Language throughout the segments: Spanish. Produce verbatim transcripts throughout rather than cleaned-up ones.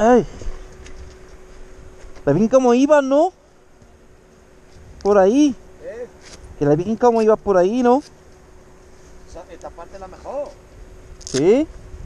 Ay. ¿La vi cómo ibas, no? Por ahí. ¿Eh? Que la vi cómo ibas por ahí, ¿no? Esta parte es la mejor. ¿Sí?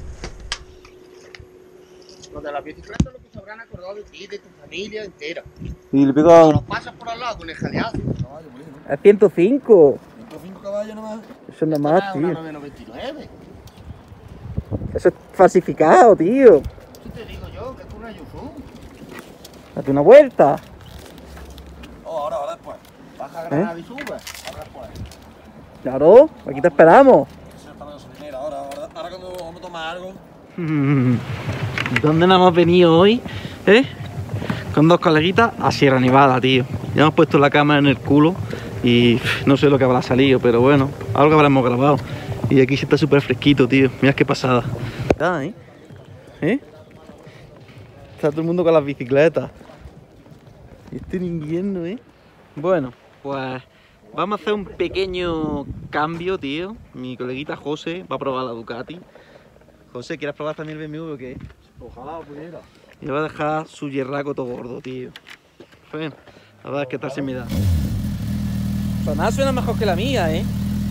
Lo de la bicicleta es lo que se habrán acordado de ti, de tu familia entera. Y le pego Cuando a... lo pasas por al lado con el jaleado. Caballo, molino. A ciento cinco. ciento cinco caballos nomás. Eso es nada más, Ah, tío. una nueve noventa y nueve. Eso es falsificado, tío. Eso te digo yo, que es una Yuzu. Date una vuelta. Oh, ahora, ahora después. Baja a Granada y sube. Ahora después. Claro, aquí te esperamos. Eso es para la gasolinera. Ahora, ahora, ahora cuando vamos a tomar algo. ¿Dónde nos hemos venido hoy? ¿Eh? Con dos coleguitas a Sierra Nevada, tío. Ya hemos puesto la cámara en el culo y no sé lo que habrá salido, pero bueno, algo habremos grabado. Y aquí se está súper fresquito, tío. Mirad qué pasada. Está, ¿eh? ¿Eh? Está todo el mundo con las bicicletas. Y este en invierno, ¿eh? Bueno, pues vamos a hacer un pequeño cambio, tío. Mi coleguita José va a probar la Ducati. José, ¿quieres probar también el B M W o qué? Ojalá pudiera. Y le va a dejar su hierraco todo gordo, tío. Bueno, a ver qué tal se me da. Sonar suena mejor que la mía, ¿eh?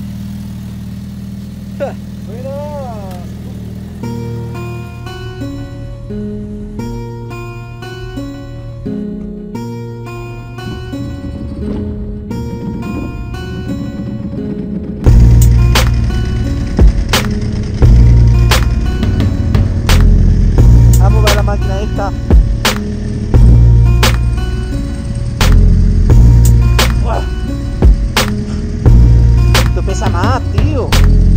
Vamos a ver la máquina esta. ¡Uah! Esto pesa más, tío.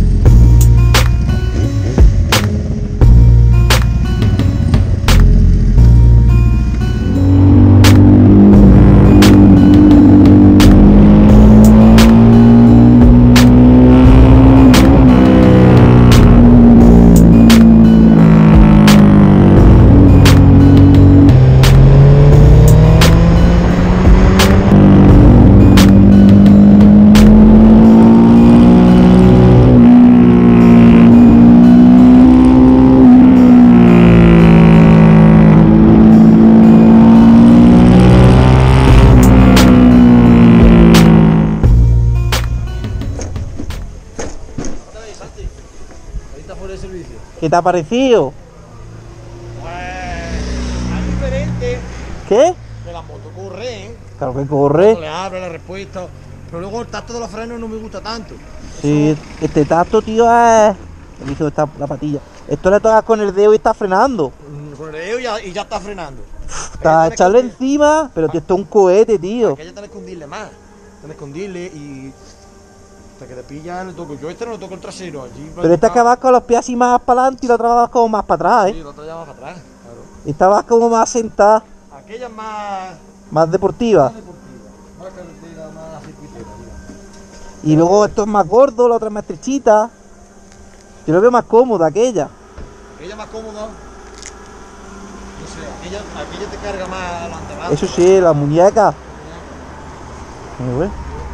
¿Qué te ha parecido? Pues es diferente ¿Qué? de la moto corre, ¿eh? Claro que corre. Le abre la respuesta. Pero luego el tacto de los frenos no me gusta tanto. Sí, este tacto, tío, es... Me dice está la patilla. Esto le tocas con el dedo y está frenando. Mm, Con el dedo y ya, y ya está frenando. Está Aquella echarle tenés que- encima, pero tío, esto es un cohete, tío. Aquella tenés que hundirle más. Tenés que hundirle y... Hasta que te pilla le toco. Yo este no le toco el trasero. Allí Pero esta que vas con los pies así más para adelante y la otra vas como más para atrás, Sí, ¿eh? la otra ya va para atrás. Claro. Esta vas como más sentada, Aquella es más... más deportiva. más deportiva. Más carretera, más circuitera, digamos. Y luego esto es más gordo, la otra es más estrechita. Yo lo veo más cómoda aquella. Aquella más cómoda. No sé, aquella, aquella te carga más adelante abajo. Eso sí, la muñeca. Muy bueno.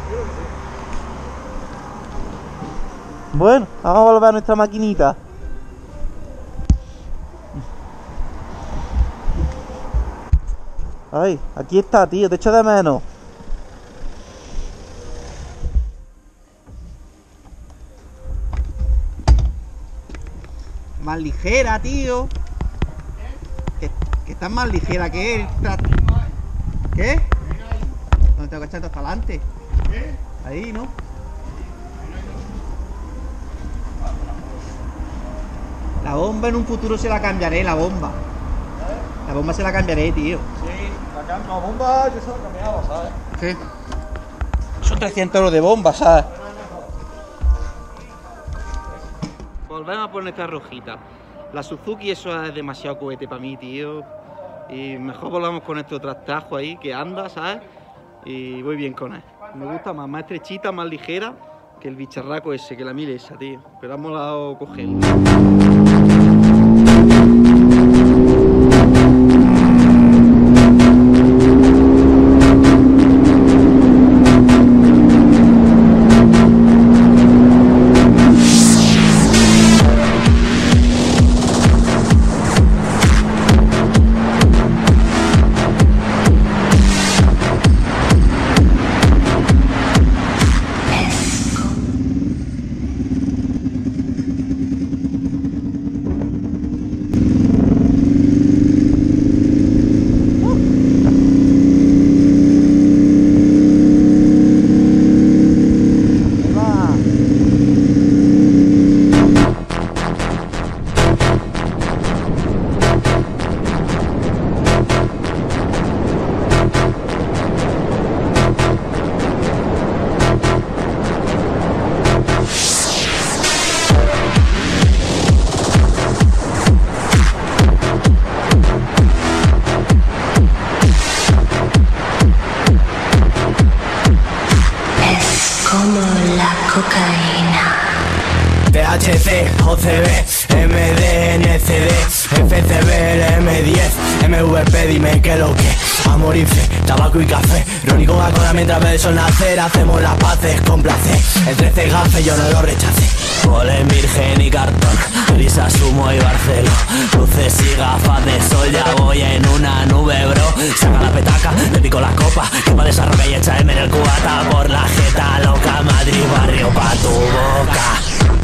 Bueno, vamos a volver a nuestra maquinita. Ay, aquí está, tío, te echo de menos. Más ligera, tío. Que, que está más ligera que él. ¿Qué? ¿Dónde tengo que echarte hasta adelante? Ahí, ¿no? La bomba en un futuro se la cambiaré, la bomba. La bomba se la cambiaré, tío. Sí, la, cam- la bomba yo se la cambiaba, ¿sabes? Sí. Son trescientos euros de bomba, ¿sabes? Volvemos a poner esta rojita. La Suzuki, eso es demasiado cohete para mí, tío. Y mejor volvamos con este trastajo ahí que anda, ¿sabes? Y voy bien con él. Me gusta más, más estrechita, más ligera que el bicharraco ese, que la mil esa, tío. Pero ha molado cogerlo. P, O C B, M D, N C D, F C B, L M diez, M V P, dime que lo que. Amorife, tabaco y café, Ron y Coca-Cola mientras ve el sol nacer. Hacemos las paces con placer, el trece gafe yo no lo rechacé. Polen, virgen y cartón, risas, humo y barcelo, luces y gafas de sol, ya voy en una nube, bro. Saca la petaca, le pico la copa, que pa' desarrollar y echarme en el cubata. Por la jeta loca, Madrid, barrio pa' tu boca.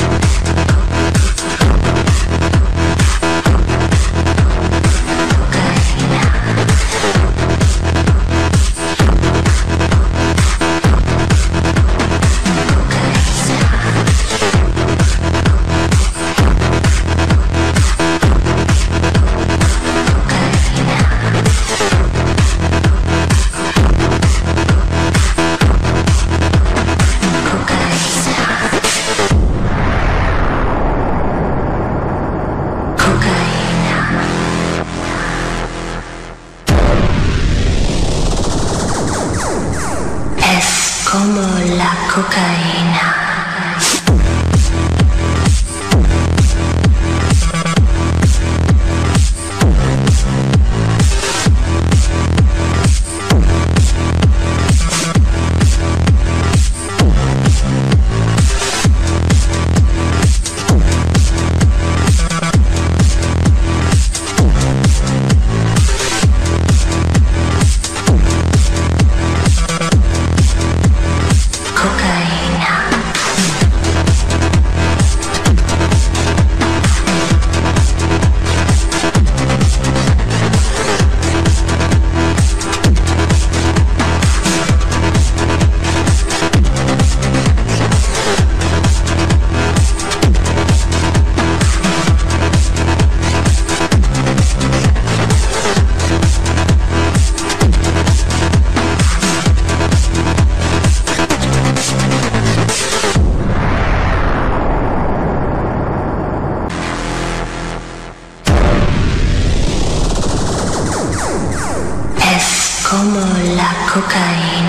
Como la cocaína. Como la cocaína.